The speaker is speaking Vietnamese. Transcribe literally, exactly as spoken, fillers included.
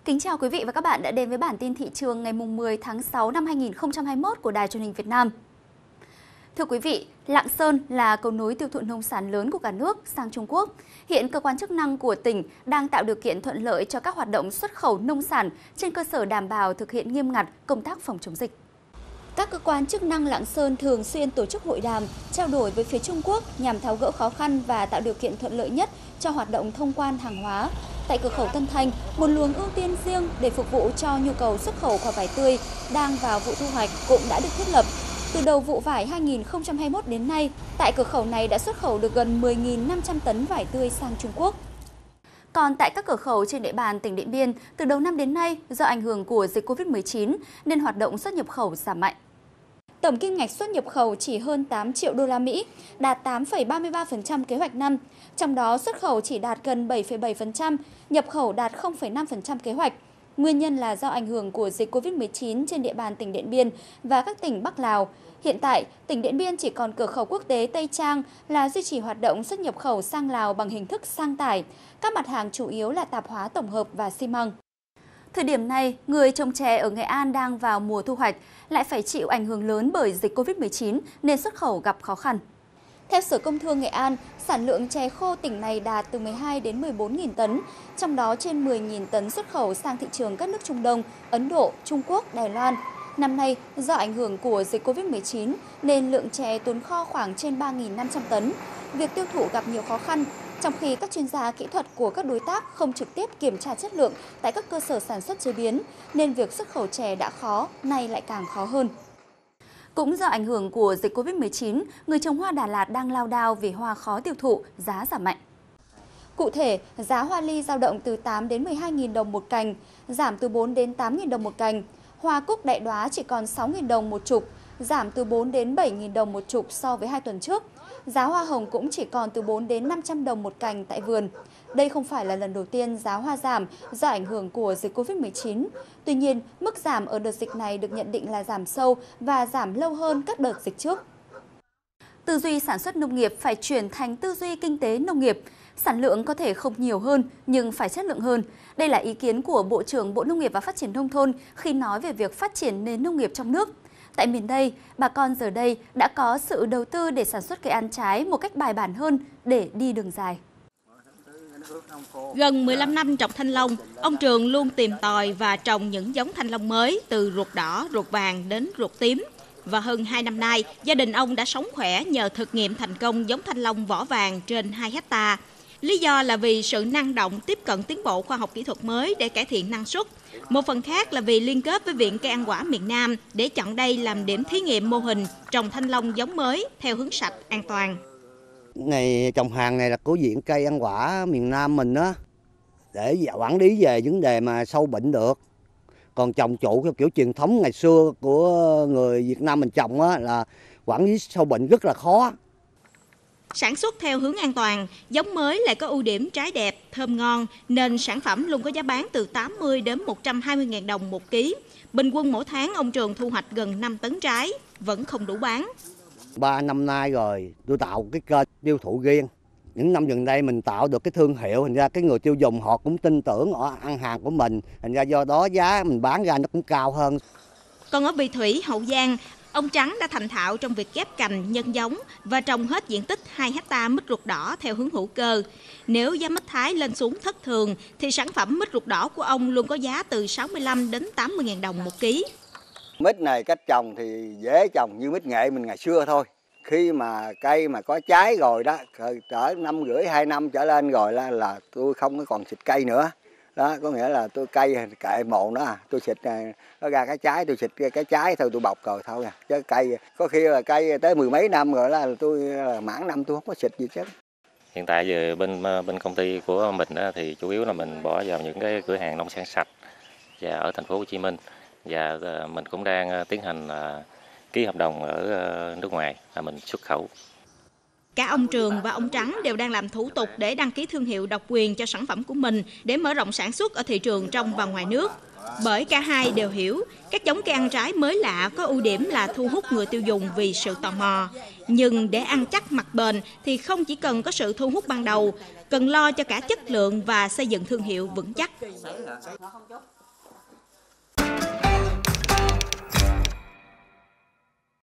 Kính chào quý vị và các bạn đã đến với bản tin thị trường ngày mười tháng sáu năm hai nghìn không trăm hai mươi mốt của Đài Truyền hình Việt Nam. Thưa quý vị, Lạng Sơn là cầu nối tiêu thụ nông sản lớn của cả nước sang Trung Quốc. Hiện cơ quan chức năng của tỉnh đang tạo điều kiện thuận lợi cho các hoạt động xuất khẩu nông sản trên cơ sở đảm bảo thực hiện nghiêm ngặt công tác phòng chống dịch. Các cơ quan chức năng Lạng Sơn thường xuyên tổ chức hội đàm, trao đổi với phía Trung Quốc nhằm tháo gỡ khó khăn và tạo điều kiện thuận lợi nhất cho hoạt động thông quan hàng hóa. Tại cửa khẩu Tân Thanh, một luồng ưu tiên riêng để phục vụ cho nhu cầu xuất khẩu quả vải tươi đang vào vụ thu hoạch cũng đã được thiết lập. Từ đầu vụ vải hai nghìn không trăm hai mươi mốt đến nay, tại cửa khẩu này đã xuất khẩu được gần mười nghìn năm trăm tấn vải tươi sang Trung Quốc. Còn tại các cửa khẩu trên địa bàn tỉnh Điện Biên, từ đầu năm đến nay, do ảnh hưởng của dịch Covid mười chín nên hoạt động xuất nhập khẩu giảm mạnh. Tổng kim ngạch xuất nhập khẩu chỉ hơn tám triệu đô la Mỹ, đạt tám phẩy ba mươi ba phần trăm kế hoạch năm. Trong đó xuất khẩu chỉ đạt gần bảy phẩy bảy phần trăm, nhập khẩu đạt không phẩy năm phần trăm kế hoạch. Nguyên nhân là do ảnh hưởng của dịch Covid mười chín trên địa bàn tỉnh Điện Biên và các tỉnh Bắc Lào. Hiện tại, tỉnh Điện Biên chỉ còn cửa khẩu quốc tế Tây Trang là duy trì hoạt động xuất nhập khẩu sang Lào bằng hình thức sang tải. Các mặt hàng chủ yếu là tạp hóa tổng hợp và xi măng. Thời điểm này, người trồng chè ở Nghệ An đang vào mùa thu hoạch, lại phải chịu ảnh hưởng lớn bởi dịch Covid mười chín nên xuất khẩu gặp khó khăn. Theo Sở Công Thương Nghệ An, sản lượng chè khô tỉnh này đạt từ mười hai đến mười bốn nghìn tấn, trong đó trên mười nghìn tấn xuất khẩu sang thị trường các nước Trung Đông, Ấn Độ, Trung Quốc, Đài Loan. Năm nay, do ảnh hưởng của dịch Covid mười chín nên lượng chè tồn kho khoảng trên ba nghìn năm trăm tấn. Việc tiêu thụ gặp nhiều khó khăn, trong khi các chuyên gia kỹ thuật của các đối tác không trực tiếp kiểm tra chất lượng tại các cơ sở sản xuất chế biến, nên việc xuất khẩu chè đã khó, nay lại càng khó hơn. Cũng do ảnh hưởng của dịch Covid mười chín, người trồng hoa Đà Lạt đang lao đao vì hoa khó tiêu thụ, giá giảm mạnh. Cụ thể, giá hoa ly dao động từ tám đến mười hai nghìn đồng một cành, giảm từ bốn đến tám nghìn đồng một cành. Hoa cúc đại đóa chỉ còn sáu nghìn đồng một chục, giảm từ bốn đến bảy nghìn đồng một chục so với hai tuần trước. Giá hoa hồng cũng chỉ còn từ bốn đến năm trăm đồng một cành tại vườn. Đây không phải là lần đầu tiên giá hoa giảm do ảnh hưởng của dịch Covid mười chín. Tuy nhiên, mức giảm ở đợt dịch này được nhận định là giảm sâu và giảm lâu hơn các đợt dịch trước. Tư duy sản xuất nông nghiệp phải chuyển thành tư duy kinh tế nông nghiệp. Sản lượng có thể không nhiều hơn nhưng phải chất lượng hơn. Đây là ý kiến của Bộ trưởng Bộ Nông nghiệp và Phát triển Nông thôn khi nói về việc phát triển nền nông nghiệp trong nước. Tại miền đây, bà con giờ đây đã có sự đầu tư để sản xuất cây ăn trái một cách bài bản hơn để đi đường dài. Gần mười lăm năm trồng thanh long, ông Trường luôn tìm tòi và trồng những giống thanh long mới từ ruột đỏ, ruột vàng đến ruột tím. Và hơn hai năm nay, gia đình ông đã sống khỏe nhờ thực nghiệm thành công giống thanh long vỏ vàng trên hai héc ta. Lý do là vì sự năng động tiếp cận tiến bộ khoa học kỹ thuật mới để cải thiện năng suất. Một phần khác là vì liên kết với Viện Cây ăn quả miền Nam để chọn đây làm điểm thí nghiệm mô hình trồng thanh long giống mới theo hướng sạch, an toàn. Này trồng hàng này là của Viện Cây ăn quả miền Nam mình đó, để quản lý về vấn đề mà sâu bệnh được. Còn trồng trụ theo kiểu truyền thống ngày xưa của người Việt Nam mình trồng á, là quản lý sâu bệnh rất là khó. Sản xuất theo hướng an toàn, giống mới lại có ưu điểm trái đẹp, thơm ngon, nên sản phẩm luôn có giá bán từ tám mươi đến một trăm hai mươi nghìn đồng một ký. Bình quân mỗi tháng ông Trường thu hoạch gần năm tấn trái, vẫn không đủ bán. Ba năm nay rồi, tôi tạo cái kênh tiêu thụ riêng. Những năm gần đây mình tạo được cái thương hiệu, thành ra cái người tiêu dùng họ cũng tin tưởng họ ăn hàng của mình. Thành ra do đó giá mình bán ra nó cũng cao hơn. Còn ở Vị Thủy, Hậu Giang, ông Trắng đã thành thạo trong việc ghép cành, nhân giống và trồng hết diện tích hai héc ta mít ruột đỏ theo hướng hữu cơ. Nếu giá mít Thái lên xuống thất thường, thì sản phẩm mít ruột đỏ của ông luôn có giá từ sáu mươi lăm đến tám mươi nghìn đồng một ký. Mít này cách trồng thì dễ trồng như mít nghệ mình ngày xưa thôi. Khi mà cây mà có trái rồi đó, cỡ năm rưỡi hai năm trở lên rồi là, là tôi không còn xịt cây nữa. Đó, có nghĩa là tôi cây kệ mộ nó, tôi xịt nó ra cái trái, tôi xịt cái trái thôi, tôi bọc rồi thôi à. Chứ cây có khi là cây tới mười mấy năm rồi là tôi là mãn năm tôi không có xịt gì chứ. Hiện tại giờ bên bên công ty của mình đó, thì chủ yếu là mình bỏ vào những cái cửa hàng nông sản sạch và ở thành phố Hồ Chí Minh, và mình cũng đang tiến hành ký hợp đồng ở nước ngoài là mình xuất khẩu. Cả ông Trường và ông Trắng đều đang làm thủ tục để đăng ký thương hiệu độc quyền cho sản phẩm của mình để mở rộng sản xuất ở thị trường trong và ngoài nước. Bởi cả hai đều hiểu, các giống cây ăn trái mới lạ có ưu điểm là thu hút người tiêu dùng vì sự tò mò. Nhưng để ăn chắc mặc bền thì không chỉ cần có sự thu hút ban đầu, cần lo cho cả chất lượng và xây dựng thương hiệu vững chắc.